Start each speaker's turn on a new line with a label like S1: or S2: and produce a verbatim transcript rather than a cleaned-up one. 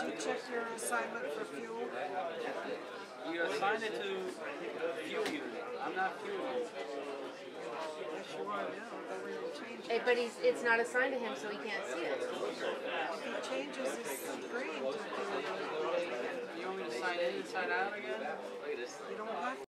S1: Did you check your assignment for fuel?
S2: You assigned it to fuel unit. I'm not fuel unit.
S1: Yes, you are now, but we will change
S3: Hey,
S1: it.
S3: but he's, it's not assigned to him, so he can't see it.
S1: If he changes his screen to fuel unit,
S2: You want me to sign in and sign out again?
S1: you don't have to.